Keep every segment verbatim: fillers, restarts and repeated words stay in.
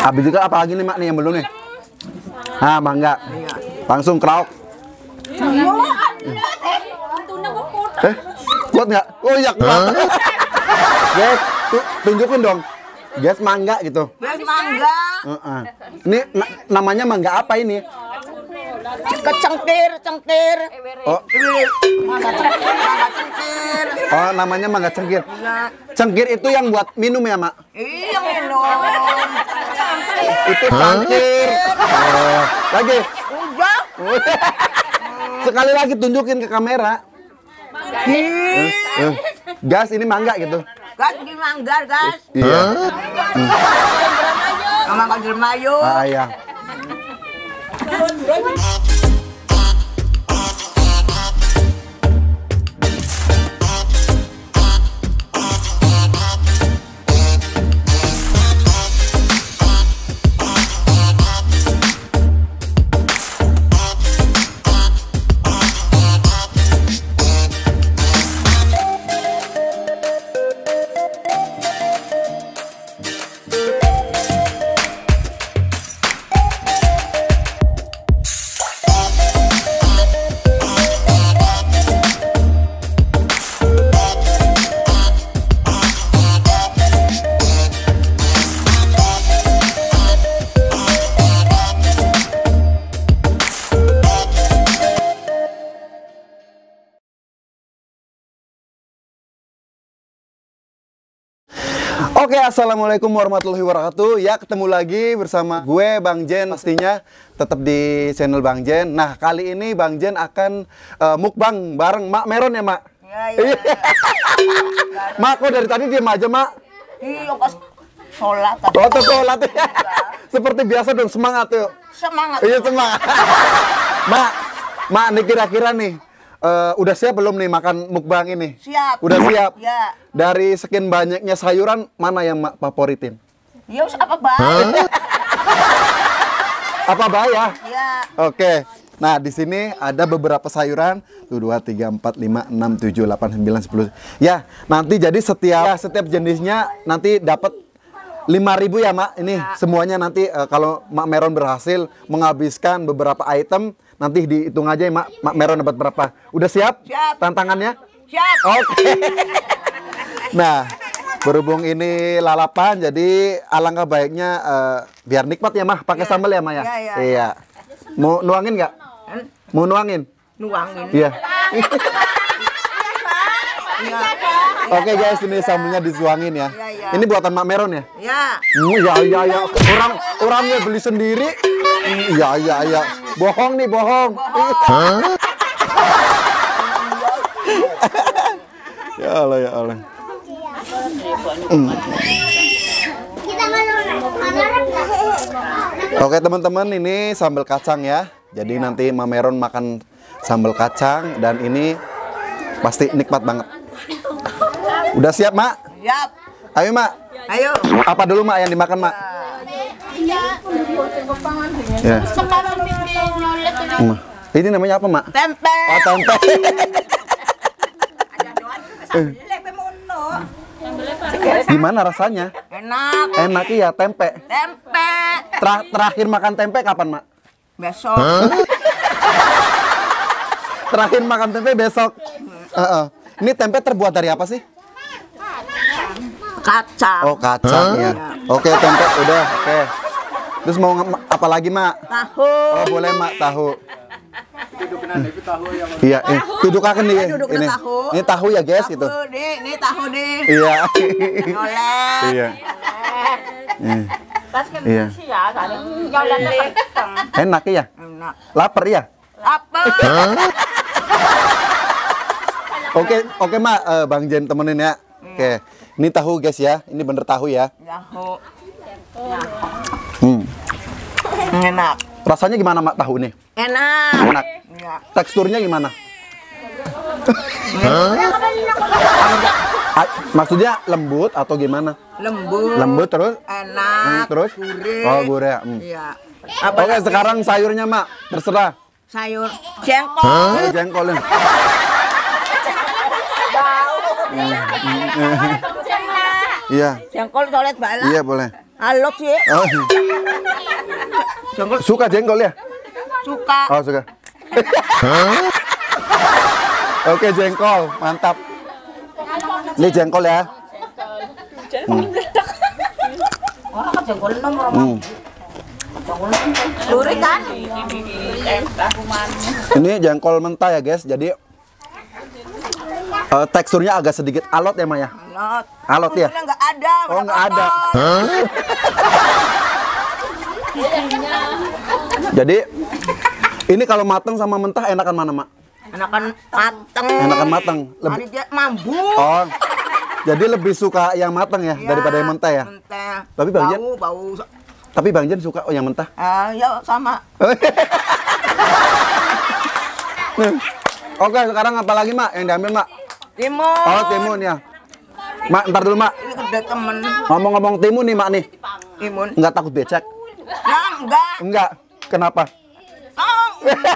Habis itu apa lagi nih mak nih yang belum nih? Ah mangga. Langsung krauk. Eh, kuat nggak? Oh iya kuat. Guys, tunjukin dong. Guys mangga gitu. Guys mangga. Uh -uh. Ini na namanya mangga apa ini? Kecengkir, cengkir. Oh. Mangga cengkir. Oh, namanya mangga cengkir. Cengkir itu yang buat minum ya, Mak? Iya, minum. Itu cengkir. Oh. Lagi. Udah. Sekali lagi tunjukin ke kamera. Uh, uh. Gas ini mangga gitu. Gas di mangga, gas. Iya. Mangga jermayu. Ah, iya. Oke, assalamualaikum warahmatullahi wabarakatuh. Ya, ketemu lagi bersama gue Bang Jen, pastinya tetap di channel Bang Jen. Nah, kali ini Bang Jen akan uh, mukbang bareng Mak Meron ya, Mak? Iya, iya. Mak, kok dari tadi diam aja, Mak? Iya, pas sholat. Oh, tuh sholat ya. Seperti biasa dong, semangat yuk. Semangat. Iya, semangat. Mak, Mak, nih kira-kira nih. Uh, udah siap belum nih makan mukbang ini? Siap. Udah siap? Ya. Dari sekian banyaknya sayuran, mana yang Mak favoritin? Ya, apa baik? Apa bayar? Ya. Oke. Nah, di sini ada beberapa sayuran. Tuh, dua, tiga, empat, lima, enam, tujuh, delapan, sembilan, sepuluh. Ya, nanti jadi setiap ya, setiap jenisnya nanti dapat lima ribu ya, Mak. Ini ya. Semuanya nanti uh, kalau Mak Meron berhasil menghabiskan beberapa item, nanti dihitung aja ya, Mak, Mak Meron dapat berapa. Udah siap? Siap. Tantangannya? Siap. Oke. Nah, berhubung ini lalapan, jadi alangkah baiknya uh, biar nikmat ya, Mah. Pakai ya. Sambal ya, Mah ya? Ya, ya, iya. ya. Mau nuangin nggak? Hmm? Mau nuangin? Nuangin. Iya. Ya. Oke guys, ini sambalnya disuangin ya. Ya, ya. Ini buatan Mak Meron ya? Ya. Hmm, ya, ya, ya. Orang orangnya beli sendiri. Iya, iya, iya. Bohong nih, bohong. Bohong. Ya Allah, ya Allah. Hmm. Oke teman-teman, ini sambal kacang ya. Jadi nanti Mak Meron makan sambal kacang dan ini pasti nikmat banget. Udah siap, Mak? Siap. Ayo, Mak. Ayo. Apa dulu, Mak, yang dimakan, Mak? Ya. Hmm. Ini namanya apa, Mak? Tempe. Oh, tempe. Gimana rasanya? Enak. Enak ya, tempe. Tempe. Ter terakhir makan tempe kapan, Mak? Besok. Terakhir makan tempe besok. Uh -uh. Ini tempe terbuat dari apa sih? Kacang. Oh, kacang ya. Oke, tempe udah. Oke. Terus mau apa lagi, Mak? Tahu. Oh, boleh, Mak, tahu. Iya, eh, duduk akan nih. Ini. Tahu. Ini tahu ya, guys, gitu. Tahu, Di. Ini tahu, Di. Iya. Nyolek. Iya. Iya. Enak ya? Enak. Lapar ya? Apa? Oke, oke, Mak, uh, Bang Jen temenin ya. Oke. Ini tahu, guys ya. Ini bener tahu ya. Tahu. Hmm. Enak. Rasanya gimana, Mak, tahu nih? Enak. Enak. Ya. Teksturnya gimana? Ah, maksudnya lembut atau gimana? Lembut. Lembut terus? Enak. Hmm, terus? Gurih. Oh, gurih. Hmm. Iya. Oke, sekarang sayurnya, Mak. Terserah. Sayur jengkol. Oh, jengkol nih. Iya. Jengkol toilet bala. Iya, boleh. Halo, Ci. Oh. Jengkol Suka jengkol ya? suka. Oh, suka. Oke, jengkol. Mantap. Ini jengkol ya. Hmm. Hmm. Luri kan? Ini jengkol mentah ya guys. Jadi eh, teksturnya agak sedikit alot ya Maya. Not. Alot ya. Bumbunya nggak ada. Oh, nggak ada. Jadi ini kalau matang sama mentah enakan mana Mak? Enakan mateng. Enakan matang. Lebih Lebih. dia mambu. Oh. Jadi lebih suka yang matang ya, Ya, daripada yang mentah ya. Mentah. Tapi Bang Jen- bau bau. Tapi Bang Jen suka oh yang mentah. Ah, ya sama. Oke, sekarang apa lagi Mak yang diambil Mak? Timun. Oh, timun ya. Mak, ntar dulu Mak. Ini gede temen. Ngomong-ngomong timun nih Mak nih. Timun. Nggak takut becek? Nah, enggak. Enggak. Kenapa? Oh.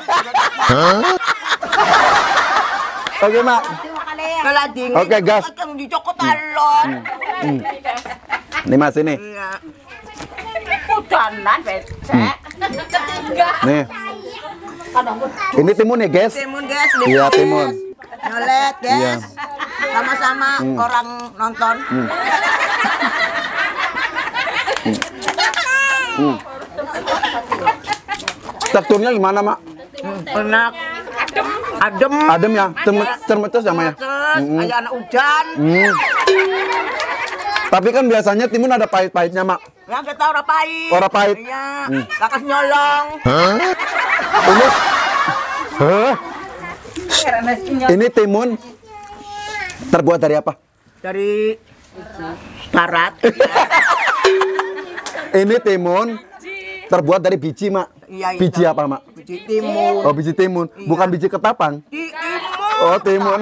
Oke Mak. Kalau dingin. Oke, gas. Yang dicokot alon. Hmm. Nih Mas ini. Iya. Udanan becek. Nih. Ini timun nih guys. Timun guys. Iya timun. Nyolet guys. Iya. Sama-sama orang nonton. Hmm. Teksturnya gimana Mak? Hmm, enak. Adem. Adem ya, cermetes ya Mak ya. Terus kayak anak hujan. Hmm. Tapi kan biasanya timun ada pahit-pahitnya Mak. Ya kita orang pahit. Orang pahit. Iya. Hmm. Lakas nyolong. Ini, Hah? Ini timun terbuat dari apa? Dari barat. Ini timun terbuat dari biji Mak. Iya, iya. Biji apa Mak? Biji timun. Oh biji timun, bukan biji ketapang. Di timun. Oh timun.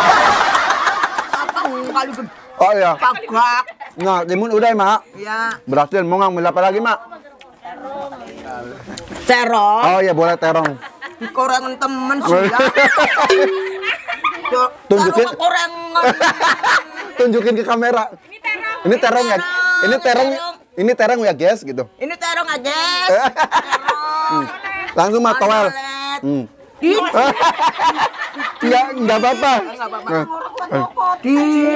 Apa kali gede. Oh iya. Pagak. Nah timun udah ya Mak. Ya. Berhasil. Mau ngambil apa lagi Mak? Terong. Oh iya boleh terong. Dikorengan temen sih ya. Yo, Tunjukin. taruh korengan. Tunjukin ke kamera. Ini terong ya. Ini terong. Ini terong ya guys gitu. Ini terong aja. Terong. Langsung Mak towel. Nyolet. Hmm. Di. Enggak, enggak apa-apa. Enggak apa-apa. Nah. Di.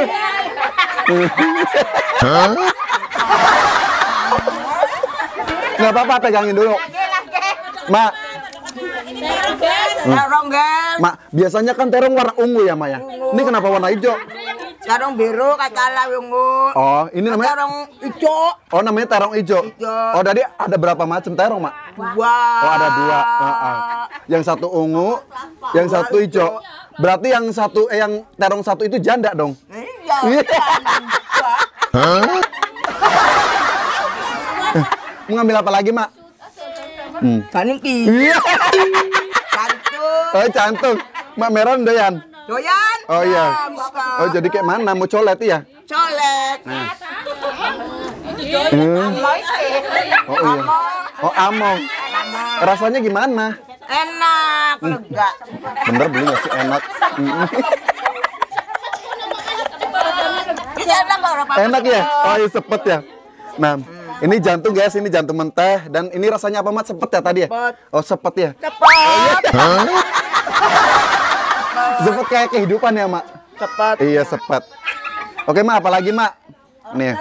Enggak apa-apa, pegangin dulu. Mak, Terong guys. Mak, biasanya kan terong warna ungu ya, Mak ya. Ini kenapa warna hijau? Terong biru kacala ungu. Oh, ini namanya Terong hijau. Oh, namanya terong hijau. Hijau. Oh, jadi ada berapa macam terong, Mak? Dua. Oh, ada dua. Heeh. Yang satu ungu, yang satu hijau. Berarti yang satu eh, yang terong satu itu janda dong. Iya. Mau ngambil apa lagi, Mak? Hmm. Kaningki. Iya. Cantuk. Oh, cantik. Mak merah doyan. Doyan. Oh iya. Nah, buka. Oh, jadi kayak mana? Mau colet ya? Colek. Hmm. Oh iya. Oh, among. Rasanya gimana? Enak. Lega. Bener beli nggak sih enak? Ini enak berapa? Enak ya? Oh iya sepet ya. Nah, ini jantung guys, ini jantung mentah dan ini rasanya apa Mat? Sepet ya tadi ya? Sepet. Oh sepet ya? Cepat. Sepet kayak kehidupan ya Mak? Cepat. Iya sepet. Oke Mak, apa lagi Mak? Nih.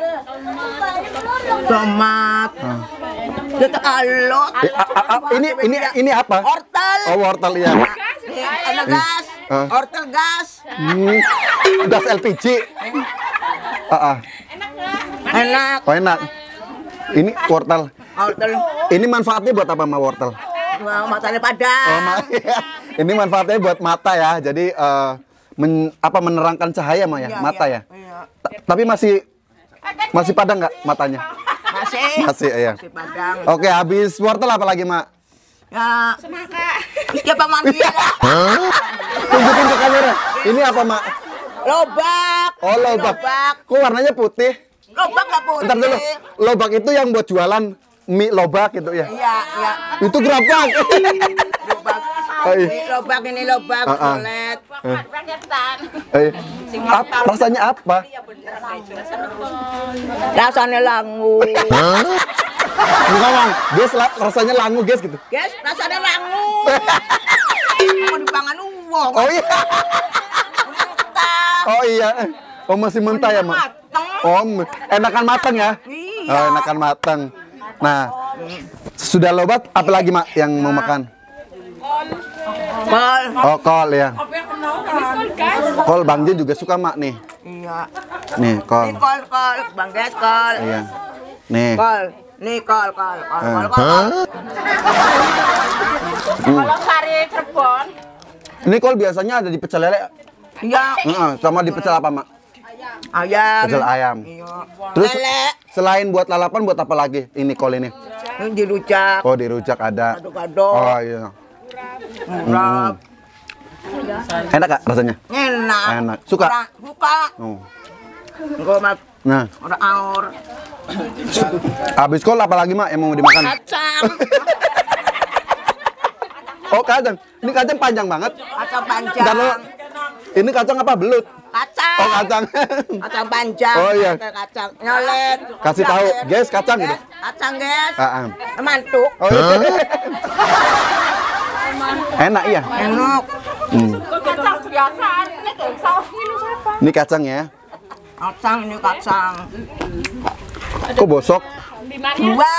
Tomat. Kita alot. Eh, a- a- a- ini ini ini apa? Wortel. Oh wortel ya. Enak gas. Ah. Wortel gas. Hmm. Gas L P G. Ah, ah. Enak. Oh enak. Ini wortel. Wortel. Ini manfaatnya buat apa Mak wortel? Wah, matanya Oh, padang. Ma- ini manfaatnya buat mata ya. Jadi eh, men- apa menerangkan cahaya Mak ya, Iya, mata iya, ya. iya. Ta- tapi masih masih padang nggak matanya? Masih. Masih ya. Masih padang. Oke, habis wortel apa lagi Mak? Ya. Semangka. Siapa mandi ya? Tunjukin ke kamera. Ini apa Mak? Lobak. Oh lobak. Lobak. Kok warnanya putih? Lobak nggak putih. Bentar dulu. Lobak itu yang buat jualan mie lobak gitu ya? Iya, iya. Itu gerabak. Lobak. Oh, iya. Ini lobak, ini lobak. Ah, ah. Kulit. Eh, ap- rasanya apa? Rasanya langu. Ngomong, guys la- rasanya langu guys gitu. Guys, rasanya langu. Mau dipangan uang. Oh iya. Oh iya. Oh masih mentah ya, Mak? Mateng. Oh, m- enakan matang ya? Iya. Oh, enakan matang. Nah, sudah lobat apalagi, Mak, yang mau makan? Kol. Oh, kol ya. Kol Bang Jin juga suka, Mak, nih. Iya. Nih, kol. Ini kol, kol. Bang Guys, kol. Iya. Nih. Kol. Nih kol, kol, kol, Eh. kol, kol. Kalau sari Cirebon, Ini kol biasanya ada di pecel lele. Iya. Heeh, sama di pecel apa, Mak? Ayam. Pecel ayam. Iya. Terus Lele. selain buat lalapan buat apa lagi? Ini kol ini. Ini dirujak. Oh, dirujak ada. Gado-gado. Oh, iya. Murah. Enak Kak rasanya? Enak. Enak. Suka? Orang Suka. Oh. Gue mah Nah, orang aur. habis kol apa lagi, Mak, yang mau dimakan? Kacang. Oh, kacang. Ini kacang panjang banget. Kacang Ntar panjang. dulu. Ini kacang apa? Belut. Kacang. Oh, kacang. Kacang panjang. Oh, iya. Kacang nyolet. Kasih tahu, guys, kacang gitu. Kacang, guys. Ah, ah. Mantuk. Oh, iya. Enak ya? Enak. Hmm. kacang biasa, ini kayak saus ini siapa? Ini kacang ya. Kacang ini kacang. Kok bosok? Di mana? Dua.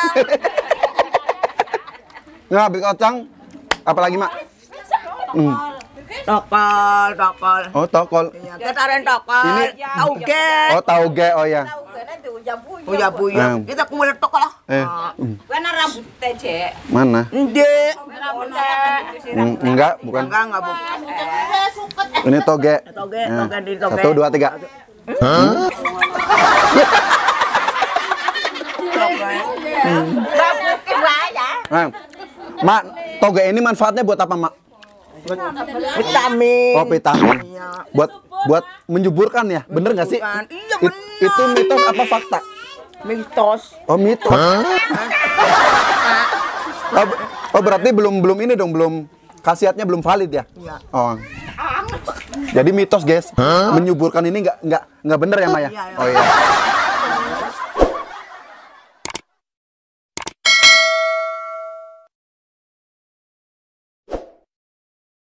Nah, habis kacang apalagi, Mak? Hmm. Tokol, tokol. Oh, tokol. Iya, kita aren tokol. Ini Tauge. Oh, tauge. Oh ya. Buya buya. Hmm. Kita kulit tokol lah. Eh, Ah. hmm. Karena rambut tece. Mana? Ndek. Hmm, enggak, bukan. Enggak, enggak bu. Ini toge. Toge, Nah, toge di toge. Satu, dua, tiga. Babukin lah ya. Nah, Mak, toge ini manfaatnya buat apa, Mak? Vitamin. Oh, vitamin. Iya. Buat buat menyuburkan ya, bener nggak sih? Menyuburkan. Iya, It- bener. itu mitos apa fakta? Mitos. Oh, mitos. Oh, b- oh, berarti belum belum ini dong, belum khasiatnya belum valid ya? Iya. Oh. Jadi mitos, guys. Menyuburkan ini nggak nggak nggak bener ya, Maya? Iya, iya. Oh iya.